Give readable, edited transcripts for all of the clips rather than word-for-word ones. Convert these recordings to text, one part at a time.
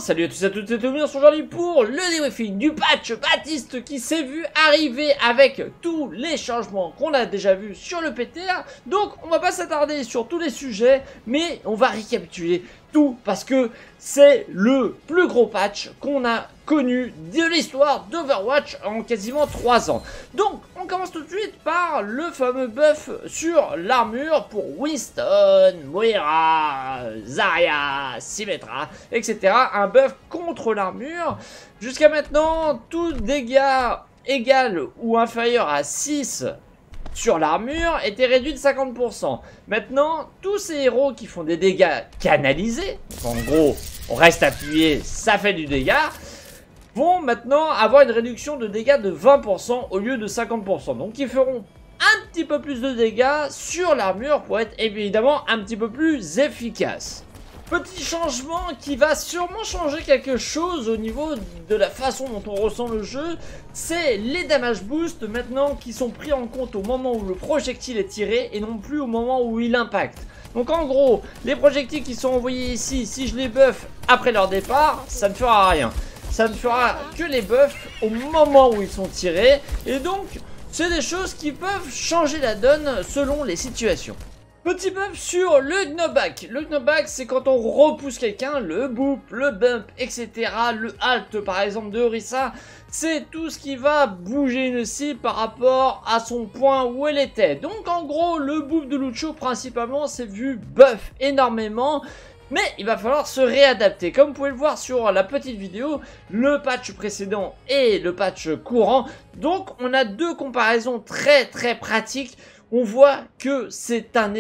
salut à tous et à toutes, c'est Tommy, on se retrouve aujourd'hui pour le débriefing du patch Baptiste qui s'est vu arriver avec tous les changements qu'on a déjà vus sur le PTR. Donc on va pas s'attarder sur tous les sujets, mais on va récapituler tout parce que c'est le plus gros patch qu'on a connu de l'histoire d'Overwatch en quasiment 3 ans. Donc on commence tout de suite par le fameux buff sur l'armure pour Winston, Moira, Zarya, Symmetra, etc. Un buff contre l'armure. Jusqu'à maintenant, tout dégât égal ou inférieur à 6 sur l'armure était réduit de 50%. Maintenant, tous ces héros qui font des dégâts canalisés, donc en gros, on reste appuyé, ça fait du dégât, vont maintenant avoir une réduction de dégâts de 20% au lieu de 50%. Donc ils feront un petit peu plus de dégâts sur l'armure pour être évidemment un petit peu plus efficace. Petit changement qui va sûrement changer quelque chose au niveau de la façon dont on ressent le jeu, c'est les damage boosts maintenant qui sont pris en compte au moment où le projectile est tiré et non plus au moment où il impacte. Donc en gros, les projectiles qui sont envoyés ici, si je les buff après leur départ, ça ne fera rien. Ça ne fera que les buffs au moment où ils sont tirés et donc c'est des choses qui peuvent changer la donne selon les situations. Petit buff sur le knockback. Le knockback, c'est quand on repousse quelqu'un, le boop, le bump, etc. Le halt, par exemple, de Orisa, c'est tout ce qui va bouger une cible par rapport à son point où elle était. Donc, en gros, le boop de Lucio, principalement, c'est vu buff énormément. Mais il va falloir se réadapter. Comme vous pouvez le voir sur la petite vidéo, le patch précédent et le patch courant. Donc, on a deux comparaisons très pratiques. On voit que c'est un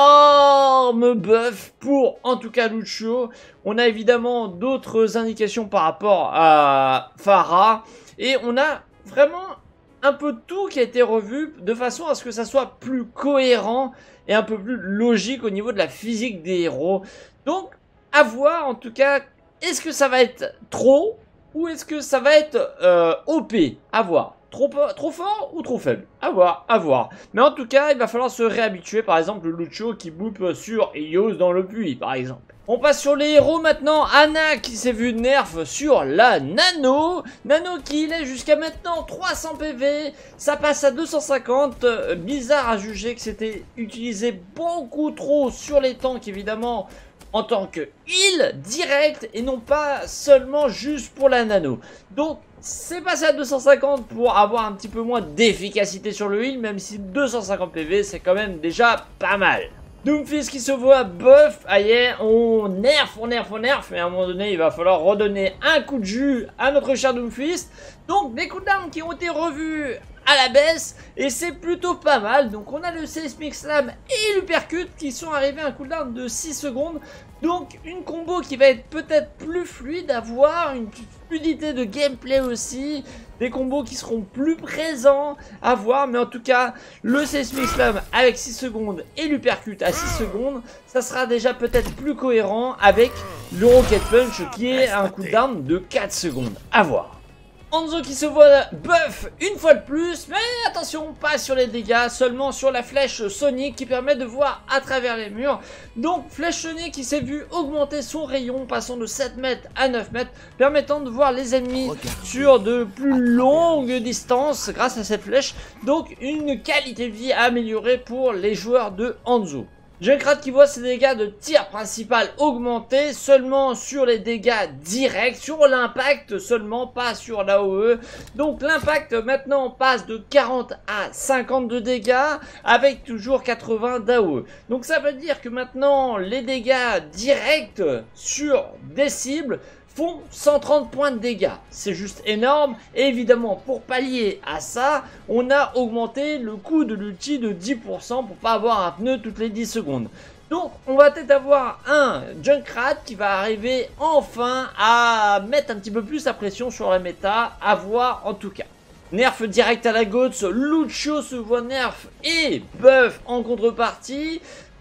énorme buff pour, en tout cas, Lucio. On a évidemment d'autres indications par rapport à Pharah. Et on a vraiment un peu tout qui a été revu de façon à ce que ça soit plus cohérent et un peu plus logique au niveau de la physique des héros. Donc, à voir en tout cas, est-ce que ça va être trop ou est-ce que ça va être OP? À voir. Trop fort ou trop faible? À voir, à voir. Mais en tout cas, il va falloir se réhabituer. Par exemple, le Lucio qui boupe sur Eos dans le puits, par exemple. On passe sur les héros maintenant. Ana qui s'est vu nerf sur la Nano. Nano qui il est jusqu'à maintenant 300 PV. Ça passe à 250. Bizarre à juger que c'était utilisé beaucoup trop sur les tanks, évidemment, en tant que heal direct et non pas seulement juste pour la Nano. Donc, c'est passé à 250 pour avoir un petit peu moins d'efficacité sur le heal, même si 250 PV c'est quand même déjà pas mal. Doomfist qui se voit buff, aïe, on nerf, mais à un moment donné il va falloir redonner un coup de jus à notre cher Doomfist. Donc des cooldowns qui ont été revus à la baisse et c'est plutôt pas mal. Donc on a le Seismic Slam et l'Uppercut qui sont arrivés à un cooldown de 6 secondes. Donc une combo qui va être peut-être plus fluide à voir, une fluidité de gameplay aussi, des combos qui seront plus présents à voir, mais en tout cas le Seismic Slam avec 6 secondes et l'Uppercut à 6 secondes, ça sera déjà peut-être plus cohérent avec le Rocket Punch qui est un cooldown de 4 secondes, à voir. Hanzo qui se voit buff une fois de plus, mais attention, pas sur les dégâts, seulement sur la flèche sonique qui permet de voir à travers les murs. Donc flèche sonique qui s'est vu augmenter son rayon, passant de 7 mètres à 9 mètres, permettant de voir les ennemis sur de plus longues distances grâce à cette flèche. Donc une qualité de vie améliorée pour les joueurs de Hanzo. Junkrat qui voit ses dégâts de tir principal augmenter seulement sur les dégâts directs, sur l'impact seulement, pas sur l'AOE. Donc l'impact maintenant passe de 40 à 50 de dégâts avec toujours 80 d'AOE. Donc ça veut dire que maintenant les dégâts directs sur des cibles font 130 points de dégâts. C'est juste énorme. Et évidemment, pour pallier à ça, on a augmenté le coût de l'ulti de 10% pour pas avoir un pneu toutes les 10 secondes. Donc, on va peut-être avoir un Junkrat qui va arriver enfin à mettre un petit peu plus la pression sur la méta. À voir en tout cas. Nerf direct à la Goats, Lucio se voit nerf et buff en contrepartie.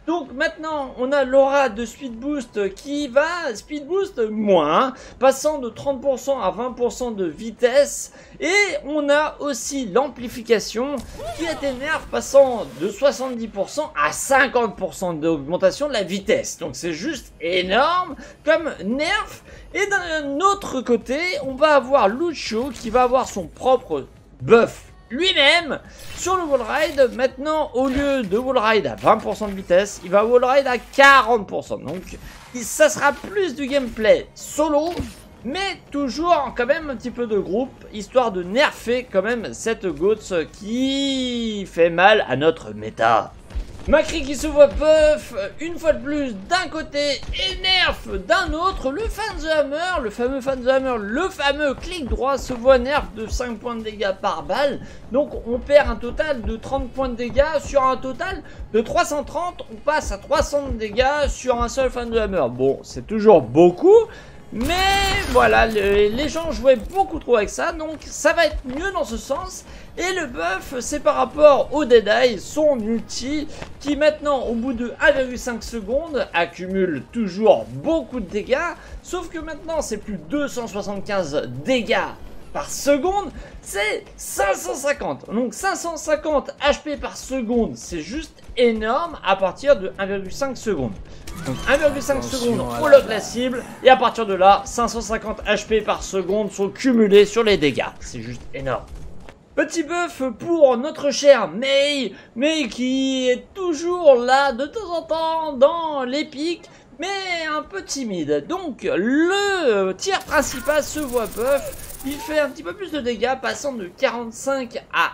Donc maintenant, on a l'aura de Speed Boost qui va Speed Boost moins, passant de 30% à 20% de vitesse. Et on a aussi l'amplification qui a été nerf, passant de 70% à 50% d'augmentation de la vitesse. Donc c'est juste énorme comme nerf. Et d'un autre côté, on va avoir Lucio qui va avoir son propre buff lui-même sur le wall ride. Maintenant, au lieu de wall ride à 20% de vitesse, il va wall ride à 40%. Donc ça sera plus du gameplay solo, mais toujours quand même un petit peu de groupe, histoire de nerfer quand même cette Goats qui fait mal à notre méta. Macri qui se voit buff une fois de plus d'un côté et nerf d'un autre. Le fan the hammer, le fameux fan the hammer, le fameux clic droit se voit nerf de 5 points de dégâts par balle. Donc on perd un total de 30 points de dégâts sur un total de 330. On passe à 300 de dégâts sur un seul fan the hammer. Bon, c'est toujours beaucoup. Mais voilà, les gens jouaient beaucoup trop avec ça, donc ça va être mieux dans ce sens. Et le buff, c'est par rapport au Deadeye, son ulti, qui maintenant, au bout de 1,5 secondes, accumule toujours beaucoup de dégâts. Sauf que maintenant, c'est plus 275 dégâts par seconde, c'est 550. Donc 550 HP par seconde, c'est juste énorme à partir de 1,5 secondes. Donc 1,5 secondes, on lock la cible, et à partir de là, 550 HP par seconde sont cumulés sur les dégâts. C'est juste énorme. Petit buff pour notre cher Mei, qui est toujours là de temps en temps dans l'épique, mais un peu timide. Donc le tir principal se voit buff. Il fait un petit peu plus de dégâts, passant de 45 à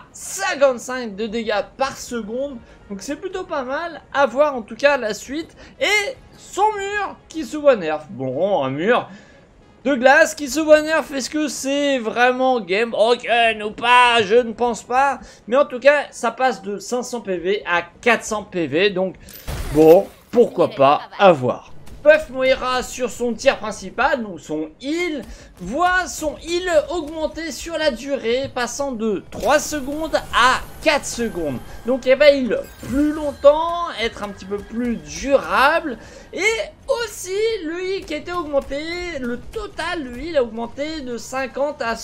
55 de dégâts par seconde. Donc c'est plutôt pas mal, à voir en tout cas la suite. Et son mur qui se voit nerf. Bon, un mur de glace qui se voit nerf, est-ce que c'est vraiment game broken ou pas? Je ne pense pas. Mais en tout cas, ça passe de 500 PV à 400 PV. Donc bon, pourquoi pas, à voir. Buff Moira sur son tir principal, donc son heal, voit son heal augmenter sur la durée, passant de 3 secondes à 4 secondes. Donc elle va heal plus longtemps, être un petit peu plus durable. Et aussi, le heal qui a été augmenté, le total, le heal a augmenté de 50 à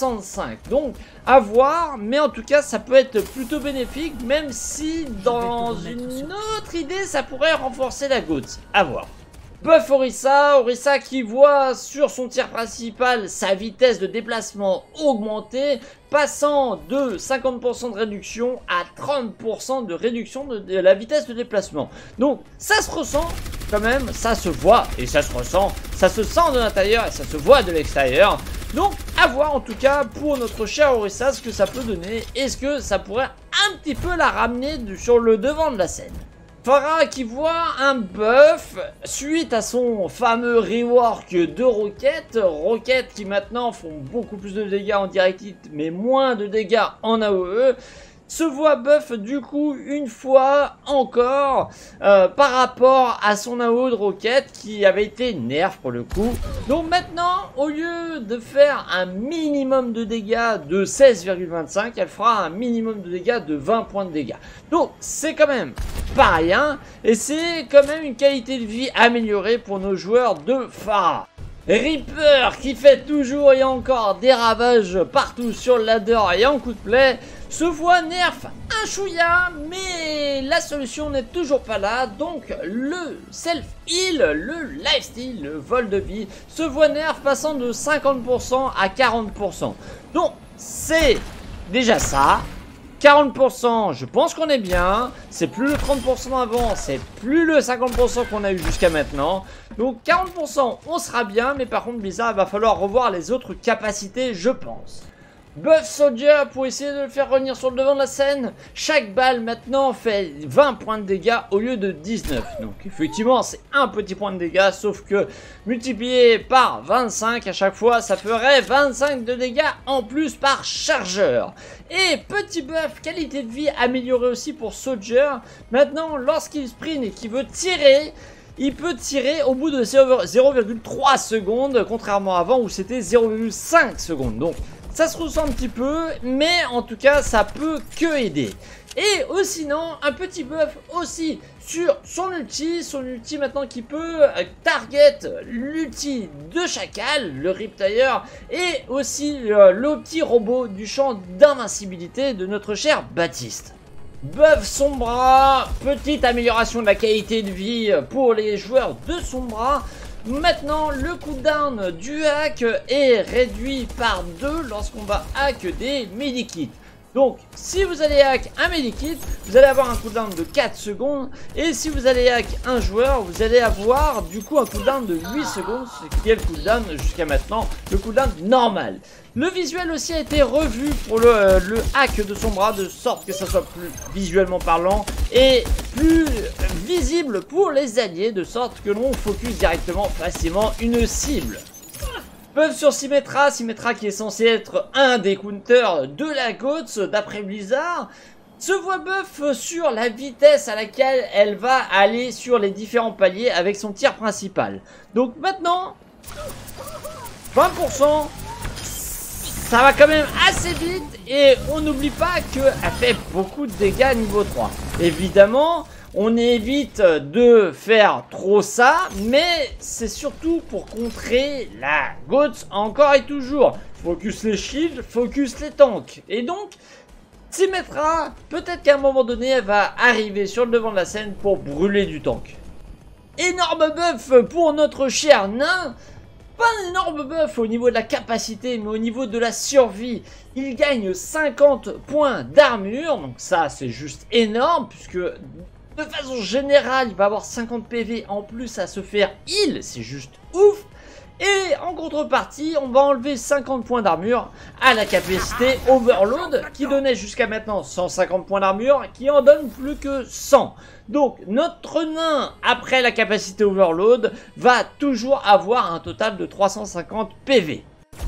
65. Donc à voir, mais en tout cas ça peut être plutôt bénéfique, même si dans une autre idée ça pourrait renforcer la Goats. À voir. Buff Orisa qui voit sur son tir principal sa vitesse de déplacement augmenter, passant de 50% de réduction à 30% de réduction de la vitesse de déplacement. Donc ça se ressent quand même, ça se voit et ça se ressent, ça se sent de l'intérieur et ça se voit de l'extérieur. Donc à voir en tout cas pour notre cher Orisa ce que ça peut donner. Est-ce que ça pourrait un petit peu la ramener sur le devant de la scène? Pharah qui voit un buff suite à son fameux rework de Roquettes qui maintenant font beaucoup plus de dégâts en direct hit mais moins de dégâts en AOE, se voit buff du coup une fois encore par rapport à son AOE de Roquette qui avait été nerf pour le coup. Donc maintenant, au lieu de faire un minimum de dégâts de 16,25, elle fera un minimum de dégâts de 20 points de dégâts. Donc c'est quand même pas rien et c'est quand même une qualité de vie améliorée pour nos joueurs de Pharah. Reaper qui fait toujours et encore des ravages partout sur le ladder et en coup de play se voit nerf un chouïa, mais la solution n'est toujours pas là. Donc le self-heal, le lifesteal, le vol de vie se voit nerf passant de 50% à 40%. Donc c'est déjà ça. 40%, je pense qu'on est bien. C'est plus le 30% avant, c'est plus le 50% qu'on a eu jusqu'à maintenant. Donc 40%, on sera bien. Mais par contre, Blizzard, il va falloir revoir les autres capacités, je pense. Buff Soldier pour essayer de le faire revenir sur le devant de la scène. Chaque balle maintenant fait 20 points de dégâts au lieu de 19. Donc effectivement c'est un petit point de dégâts, sauf que multiplié par 25 à chaque fois ça ferait 25 de dégâts en plus par chargeur. Et petit buff qualité de vie amélioré aussi pour Soldier. Maintenant lorsqu'il sprint et qu'il veut tirer, il peut tirer au bout de 0,3 secondes, contrairement à avant où c'était 0,5 secondes. Donc ça se ressent un petit peu, mais en tout cas ça peut que aider. Et sinon, un petit buff aussi sur son ulti maintenant qui peut target l'ulti de Chacal, le Riptire, et aussi le petit robot du champ d'invincibilité de notre cher Baptiste. Buff Sombra, petite amélioration de la qualité de vie pour les joueurs de Sombra. Maintenant, le cooldown du hack est réduit par 2 lorsqu'on va hack des medikits. Donc, si vous allez hack un medikit, vous allez avoir un cooldown de 4 secondes. Et si vous allez hack un joueur, vous allez avoir du coup un cooldown de 8 secondes, ce qui est le cooldown jusqu'à maintenant, le cooldown normal. Le visuel aussi a été revu pour le hack de Sombra, de sorte que ça soit plus visuellement parlant et plus visible pour les alliés, de sorte que l'on focus directement facilement une cible. Buff sur Symmetra, Symmetra qui est censé être un des counters de la GOATS d'après Blizzard, se voit buff sur la vitesse à laquelle elle va aller sur les différents paliers avec son tir principal. Donc maintenant, 20%, ça va quand même assez vite et on n'oublie pas qu'elle fait beaucoup de dégâts niveau 3. Évidemment, on évite de faire trop ça, mais c'est surtout pour contrer la GOATS encore et toujours. Focus les shields, focus les tanks. Et donc, Symmetra, peut-être qu'à un moment donné, elle va arriver sur le devant de la scène pour brûler du tank. Énorme buff pour notre cher nain. Pas un énorme buff au niveau de la capacité, mais au niveau de la survie. Il gagne 50 points d'armure, donc ça c'est juste énorme, puisque de façon générale, il va avoir 50 PV en plus à se faire heal, c'est juste ouf. Et en contrepartie, on va enlever 50 points d'armure à la capacité Overload, qui donnait jusqu'à maintenant 150 points d'armure, qui en donne plus que 100. Donc notre nain, après la capacité Overload, va toujours avoir un total de 350 PV.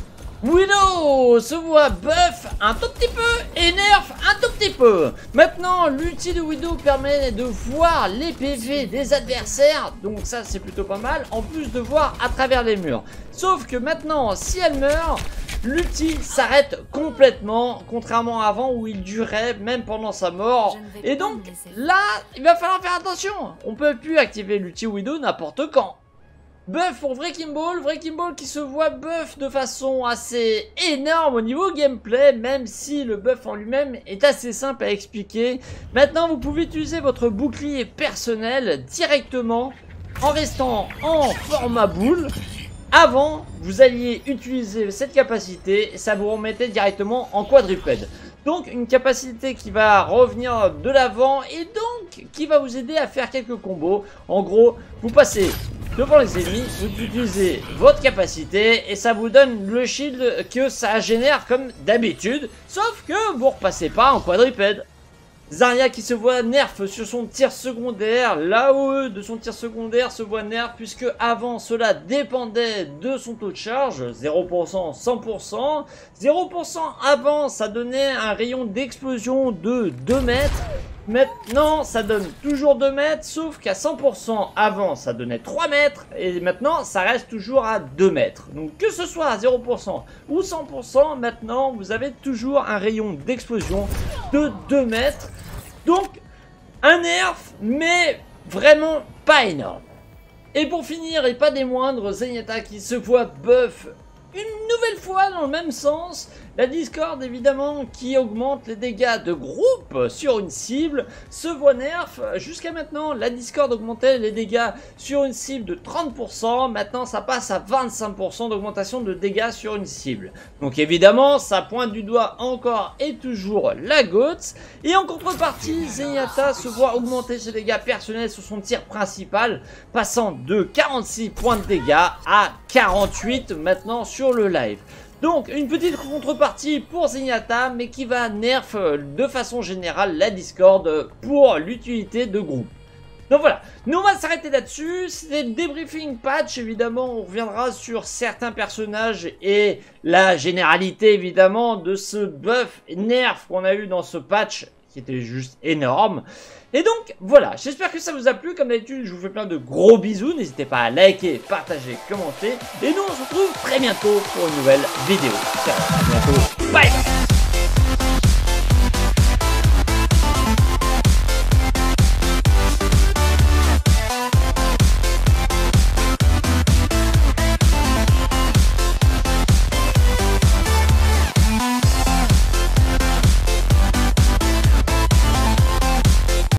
Widow se voit buff un tout petit peu et nerf un tout petit peu. Maintenant, l'ulti de Widow permet de voir les PV des adversaires, donc ça c'est plutôt pas mal, en plus de voir à travers les murs. Sauf que maintenant, si elle meurt, l'ulti s'arrête complètement, contrairement à avant où il durait même pendant sa mort. Et donc là, il va falloir faire attention. On peut plus activer l'ulti Widow n'importe quand. Buff pour Wrecking Ball qui se voit buff de façon assez énorme au niveau gameplay, même si le buff en lui-même est assez simple à expliquer. Maintenant, vous pouvez utiliser votre bouclier personnel directement en restant en format boule. Avant, vous alliez utiliser cette capacité et ça vous remettait directement en quadrupède. Donc une capacité qui va revenir de l'avant et donc qui va vous aider à faire quelques combos. En gros, vous passez devant les ennemis, vous utilisez votre capacité et ça vous donne le shield que ça génère comme d'habitude, sauf que vous repassez pas en quadrupède. Zarya qui se voit nerf sur son tir secondaire, l'AOE de son tir secondaire se voit nerf puisque avant cela dépendait de son taux de charge, 0%, 100%, 0% avant ça donnait un rayon d'explosion de 2 mètres, maintenant ça donne toujours 2 mètres sauf qu'à 100% avant ça donnait 3 mètres et maintenant ça reste toujours à 2 mètres. Donc que ce soit à 0% ou 100%, maintenant vous avez toujours un rayon d'explosion de 2 mètres. Donc, un nerf, mais vraiment pas énorme. Et pour finir, et pas des moindres, Zenyatta qui se voit buff une nouvelle fois dans le même sens. La Discord évidemment qui augmente les dégâts de groupe sur une cible se voit nerf. Jusqu'à maintenant la Discord augmentait les dégâts sur une cible de 30%. Maintenant ça passe à 25% d'augmentation de dégâts sur une cible. Donc évidemment ça pointe du doigt encore et toujours la GOATS. Et en contrepartie Zenyatta se voit augmenter ses dégâts personnels sur son tir principal, passant de 46 points de dégâts à 48 maintenant sur le live. Donc une petite contrepartie pour Zenyatta, mais qui va nerf de façon générale la Discord pour l'utilité de groupe. Donc voilà, nous on va s'arrêter là-dessus, c'est le débriefing patch, évidemment on reviendra sur certains personnages et la généralité évidemment de ce buff nerf qu'on a eu dans ce patch qui était juste énorme. Et donc voilà, j'espère que ça vous a plu. Comme d'habitude, je vous fais plein de gros bisous. N'hésitez pas à liker, partager, commenter. Et nous on se retrouve très bientôt pour une nouvelle vidéo. Ciao, à bientôt.